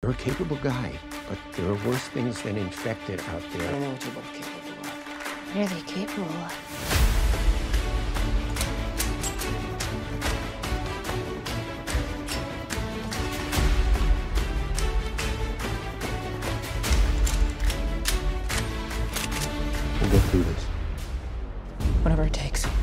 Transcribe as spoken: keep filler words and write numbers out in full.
You're a capable guy, but there are worse things than infected out I there. know what you're both capable of. What are they capable of? We'll get through this. Whatever it takes.